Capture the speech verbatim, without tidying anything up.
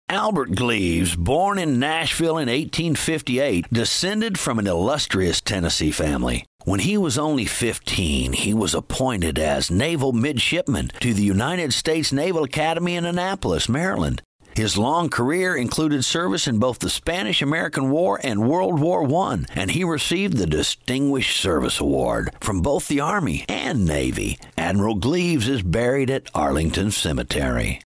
Albert Gleaves, born in Nashville in eighteen fifty-eight, descended from an illustrious Tennessee family. When he was only fifteen, he was appointed as naval midshipman to the United States Naval Academy in Annapolis, Maryland. His long career included service in both the Spanish-American War and World War One, and he received the Distinguished Service Award from both the Army and Navy. Admiral Gleaves is buried at Arlington Cemetery.